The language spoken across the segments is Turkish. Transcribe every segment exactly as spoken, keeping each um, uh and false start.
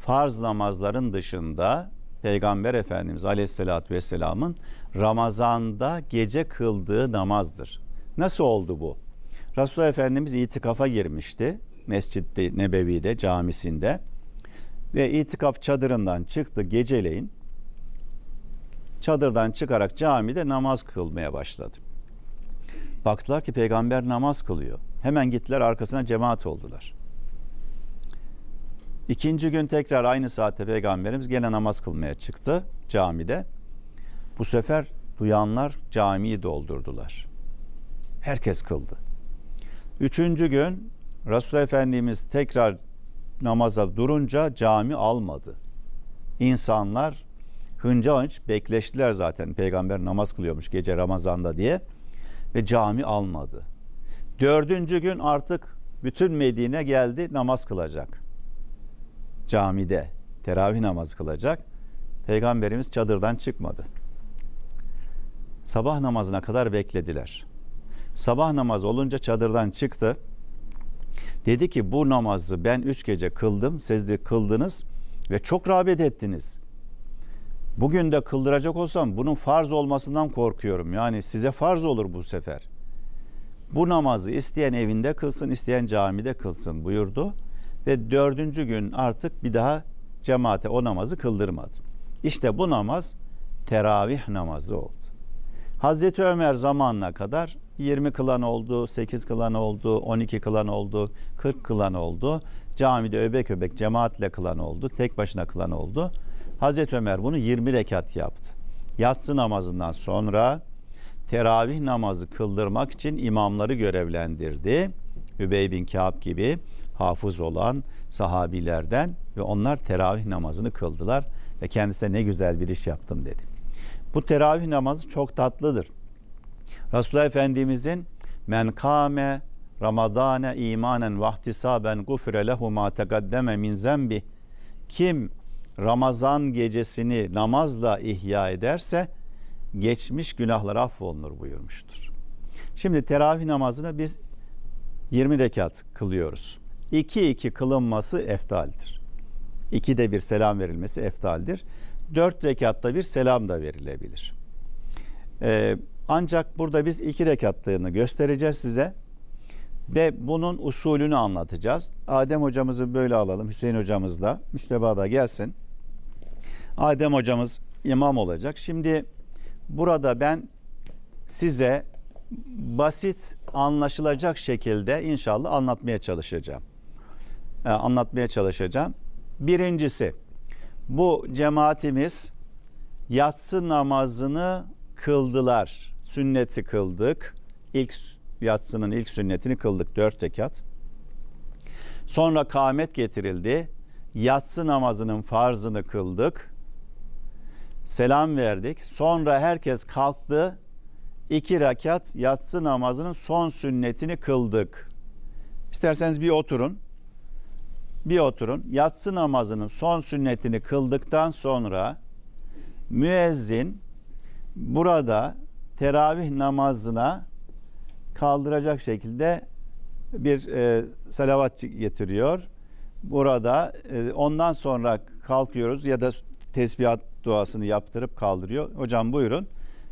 farz namazların dışında Peygamber Efendimiz Aleyhisselatü Vesselam'ın Ramazan'da gece kıldığı namazdır. Nasıl oldu bu? Resulullah Efendimiz itikafa girmişti. Mescid-i Nebevi'de, camisinde. Ve itikaf çadırından çıktı geceleyin. Çadırdan çıkarak camide namaz kılmaya başladı. Baktılar ki peygamber namaz kılıyor. Hemen gittiler arkasına cemaat oldular. İkinci gün tekrar aynı saatte peygamberimiz gene namaz kılmaya çıktı camide. Bu sefer duyanlar camiyi doldurdular. Herkes kıldı. Üçüncü gün Resulullah Efendimiz tekrar namaza durunca cami almadı. İnsanlar hınca hınç bekleştiler zaten. Peygamber namaz kılıyormuş gece Ramazan'da diye. Ve cami almadı. Dördüncü gün artık bütün Medine geldi namaz kılacak. Camide teravih namazı kılacak. Peygamberimiz çadırdan çıkmadı. Sabah namazına kadar beklediler. Sabah namazı olunca çadırdan çıktı. Dedi ki bu namazı ben üç gece kıldım. Siz de kıldınız ve çok rağbet ettiniz. Bugün de kıldıracak olsam bunun farz olmasından korkuyorum. Yani size farz olur bu sefer. Bu namazı isteyen evinde kılsın, isteyen camide kılsın buyurdu. Ve dördüncü gün artık bir daha cemaate o namazı kıldırmadı. İşte bu namaz teravih namazı oldu. Hazreti Ömer zamanına kadar yirmi kılan oldu, sekiz kılan oldu, on iki kılan oldu, kırk kılan oldu. Camide öbek öbek cemaatle kılan oldu, tek başına kılan oldu. Hazreti Ömer bunu yirmi rekat yaptı. Yatsı namazından sonra teravih namazı kıldırmak için imamları görevlendirdi. Übey bin Kâb gibi hafız olan sahabilerden ve onlar teravih namazını kıldılar ve kendisine ne güzel bir iş yaptım dedi. Bu teravih namazı çok tatlıdır. Resulullah Efendimizin men kâme Ramadâne imanen vahtisaben gufre lehu ma tegaddeme min zembi, kim Ramazan gecesini namazla ihya ederse geçmiş günahlar affolunur buyurmuştur. Şimdi teravih namazını biz yirmi rekat kılıyoruz. iki iki kılınması eftaldir. ikide bir selam verilmesi eftaldir. dört rekatta bir selam da verilebilir. Ee, ancak burada biz iki rekatlığını göstereceğiz size ve bunun usulünü anlatacağız. Adem hocamızı böyle alalım. Hüseyin hocamız da Müşteba'da gelsin. Adem hocamız imam olacak. Şimdi burada ben size basit, anlaşılacak şekilde inşallah anlatmaya çalışacağım. Ee, anlatmaya çalışacağım. Birincisi, bu cemaatimiz yatsı namazını kıldılar. Sünneti kıldık. İlk yatsının ilk sünnetini kıldık. Dört rekat. Sonra kâmet getirildi. Yatsı namazının farzını kıldık. Selam verdik. Sonra herkes kalktı. İki rekat yatsı namazının son sünnetini kıldık. İsterseniz bir oturun. Bir oturun. Yatsı namazının son sünnetini kıldıktan sonra müezzin burada teravih namazına kaldıracak şekilde bir e, salavat getiriyor. Burada e, ondan sonra kalkıyoruz ya da tesbihat duasını yaptırıp kaldırıyor. Hocam buyurun.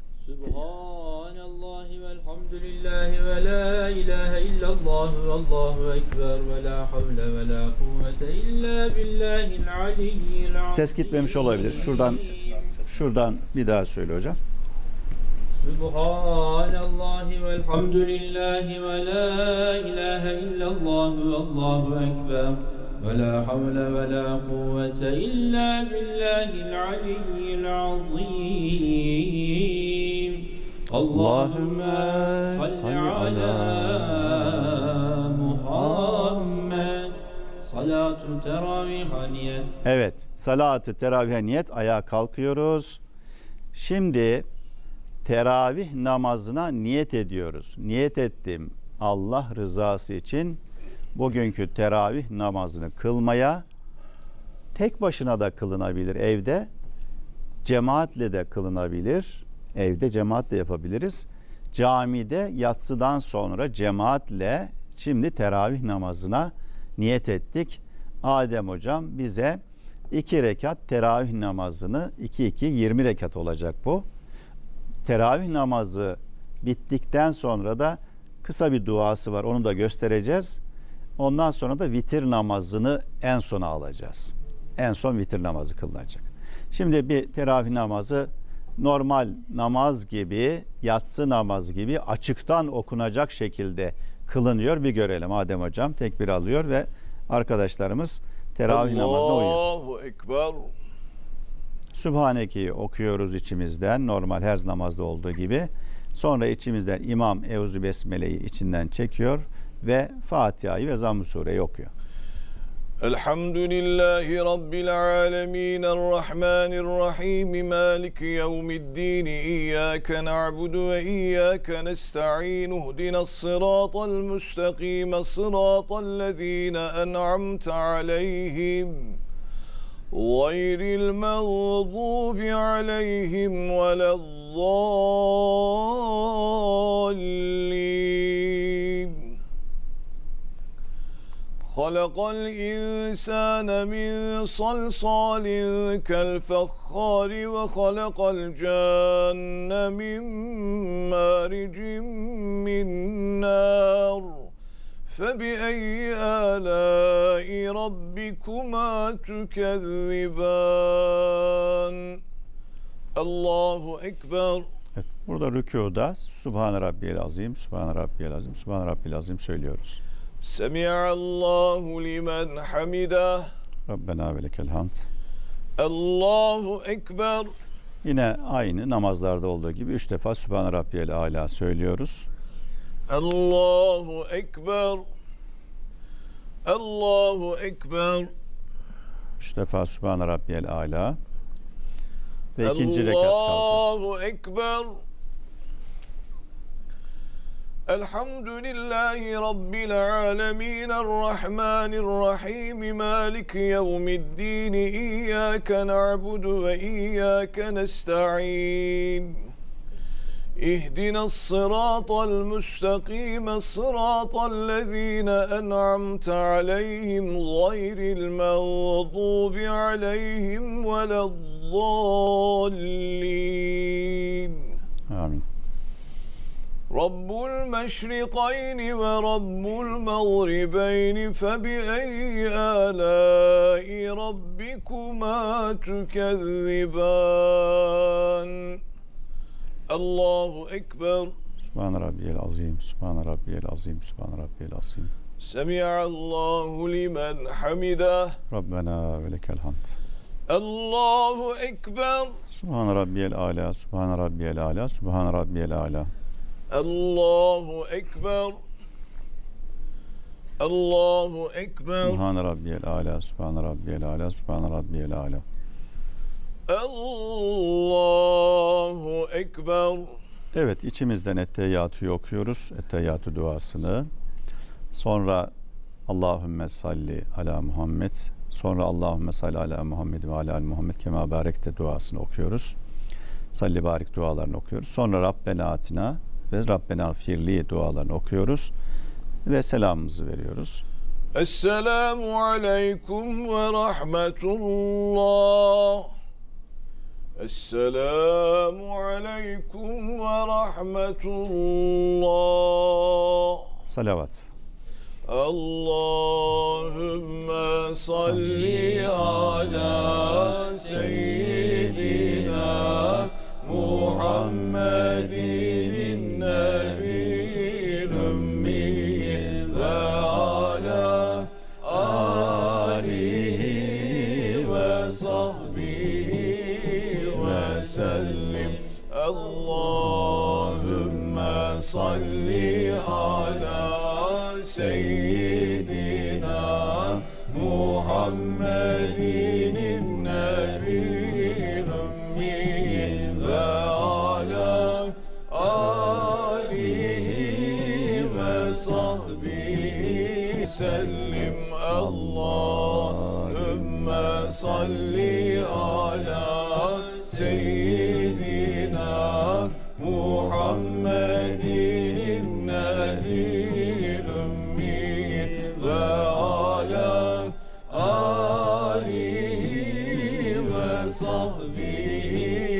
Subhanallahi velhamdülillahi ve la ilahe illallah ve allahu ekber ve la havle ve la kuvvete illa billahil aliyyil azim. Ses gitmemiş olabilir. Şuradan şuradan bir daha söyle hocam. Subhanallahi velhamdülillahi ve la ilahe illallah ve allahu ekber ve la havle ve la kuvvete illa billahil aliyyil azim. Allahümme salli ala Muhammed. Salatu teravih niyet. Evet, salatı teravih niyet, ayağa kalkıyoruz. Şimdi teravih namazına niyet ediyoruz. Niyet ettim Allah rızası için bugünkü teravih namazını kılmaya. Tek başına da kılınabilir evde. Cemaatle de kılınabilir. Evde cemaatle yapabiliriz. Camide yatsıdan sonra cemaatle şimdi teravih namazına niyet ettik. Adem hocam bize iki rekat teravih namazını, iki iki yirmi rekat olacak bu. Teravih namazı bittikten sonra da kısa bir duası var. Onu da göstereceğiz. Ondan sonra da vitir namazını en sona alacağız. En son vitir namazı kılınacak. Şimdi bir teravih namazı normal namaz gibi, yatsı namazı gibi açıktan okunacak şekilde kılınıyor. Bir görelim. Adem hocam tekbir alıyor ve arkadaşlarımız teravih namazına uyuyor. Allahu Ekber. Sübhaneke'yi okuyoruz içimizden, normal her namazda olduğu gibi. Sonra içimizden imam Eûzü Besmele'yi içinden çekiyor ve Fatiha'yı ve Zamm-ı Sure'yi okuyor. Elhamdülillahi Rabbil alemin, Errahmanirrahim, Maliki yevmiddin, İyyâke na'budu ve İyyâke nesta'in, Uhdinas sıratal müstakîme, sıratallezîne en'amte aleyhim, gayril mağdubi aleyhim velezzallin. خلق الإنسان من صلصال كالفخار وخلق الجان من مارج من نار فبأي آلاء ربكما تكذبان الله أكبر. Evet, burada rükûda Subhan Rabbiyel Azim, Subhan Rabbiyel Azim, Subhan Rabbiyel Azim söylüyoruz. Semi'allahu limen hamidah. Rabbena ve lekel hamd. Allahu Ekber. Yine aynı namazlarda olduğu gibi üç defa Sübhane Rabbiyel Âlâ söylüyoruz. Allahu Ekber. Allahu Ekber. Üç defa Sübhane Rabbiyel Âlâ. Ve ikinci rekat kalkıyoruz. Allahu Ekber. Elhamdülillahi Rabbil alemin, Errahmanirrahim, Maliki yevmiddin, İyyâke na'budu ve İyyâke nesta'in. İhdinas sıratal müstakîme, sıratallezîne en'amte aleyhim, gayril mağdubi aleyhim velezzallin. Amin. Rabbul meşrikayni ve Rabbul mağribeyni febi'eyyi âlâi rabbikuma tükezziban. Allahu Ekber. Subhan Rabbiyel Azim, Subhan Rabbiyel Azim, Subhan Rabbiyel Azim. Semi'allahu limen hamidah. Rabbena ve lekel hamd. Allahu Ekber. Subhan Rabbiyel Âlâ, Subhan Rabbiyel Âlâ, Subhan Rabbiyel Âlâ. Allahu Ekber. Allahu Ekber. Subhan Rabbiyel Âlâ, Subhan Rabbiyel Âlâ, Subhan Rabbiyel Âlâ. Allahu Ekber. Evet, içimizden Etteyyatü'yü okuyoruz. Etteyyatü duasını. Sonra Allahümme salli ala Muhammed. Sonra Allahümme salli ala Muhammed ve ala Muhammed kema barekte duasını okuyoruz. Salli barik dualarını okuyoruz. Sonra Rabbena atina ve Rabbena firli dualarını okuyoruz. Ve selamımızı veriyoruz. Esselamu aleyküm ve rahmetullah. Esselamu aleyküm ve rahmetullah. Salavat. Allahümme salli ala seyyidina Muhammedin nebiyyil ümmi ve ala alihi ve sahbihi ve sellim. Allahümme salli ala seyyidina Muhammedin nebiyyil ümmi ve ala alihi ve sahbihi sellim. Allahümme salli ala seyyidina Muhammedin nebiyyil ümmi ve ala alihi وصحبه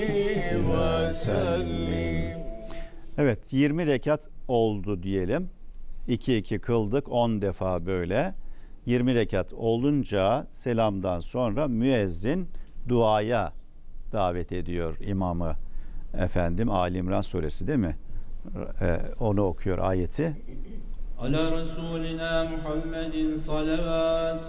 وسلم. Evet, yirmi rekat oldu diyelim. iki iki kıldık on defa böyle. yirmi rekat olunca selamdan sonra müezzin duaya davet ediyor imamı. Efendim Ali İmran suresi değil mi? Ee, onu okuyor ayeti. Ala Resulina Muhammedin salavat.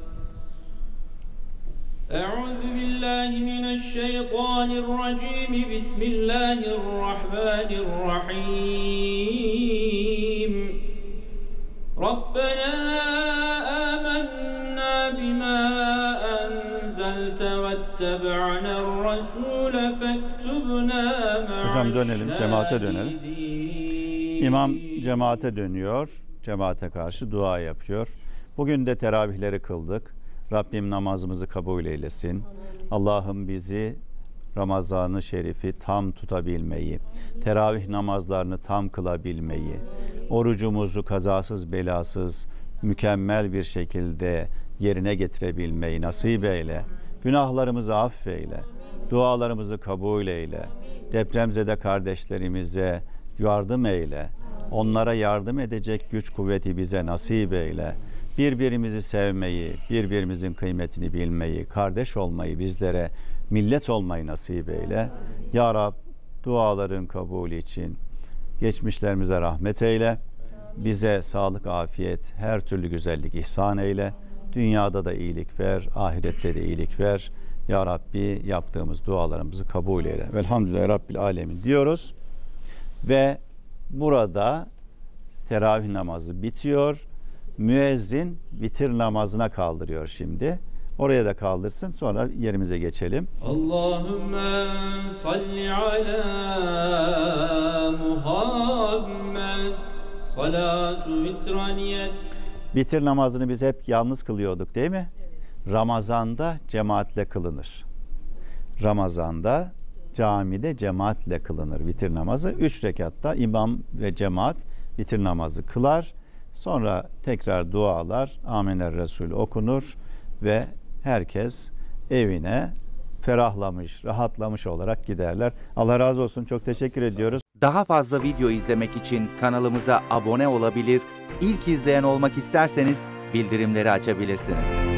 Euzu billahi mineşşeytanirracim. Bismillahirrahmanirrahim. Rabbena amennâ bimâ enzelte vettebe'nâ'r rasûle fektubnâ Hocam dönelim, cemaate dönelim. İmam cemaate dönüyor, cemaate karşı dua yapıyor. Bugün de teravihleri kıldık. Rabbim namazımızı kabul eylesin. Allah'ım bizi Ramazan-ı Şerif'i tam tutabilmeyi, teravih namazlarını tam kılabilmeyi, orucumuzu kazasız belasız mükemmel bir şekilde yerine getirebilmeyi nasip eyle. Günahlarımızı affeyle. Dualarımızı kabul eyle. Depremzede kardeşlerimize yardım eyle. Onlara yardım edecek güç kuvveti bize nasip eyle. Birbirimizi sevmeyi, birbirimizin kıymetini bilmeyi, kardeş olmayı bizlere, millet olmayı nasip eyle. Ya Rab, duaların kabulü için geçmişlerimize rahmet eyle. Bize sağlık, afiyet, her türlü güzellik ihsan eyle. Dünyada da iyilik ver, ahirette de iyilik ver. Ya Rabbi, yaptığımız dualarımızı kabul eyle. Velhamdülillahi Rabbil alemin diyoruz. Ve burada teravih namazı bitiyor. Müezzin vitir namazına kaldırıyor şimdi. Oraya da kaldırsın, sonra yerimize geçelim. Allahümme salli ala Muhammed salatu vitraniyet. Vitir namazını biz hep yalnız kılıyorduk değil mi? Evet. Ramazanda cemaatle kılınır. Ramazanda camide cemaatle kılınır vitir namazı. Üç rekatta imam ve cemaat vitir namazı kılar. Sonra tekrar dualar, Amener Resul okunur ve herkes evine ferahlamış, rahatlamış olarak giderler. Allah razı olsun. Çok teşekkür ediyoruz. Daha fazla video izlemek için kanalımıza abone olabilir, ilk izleyen olmak isterseniz bildirimleri açabilirsiniz.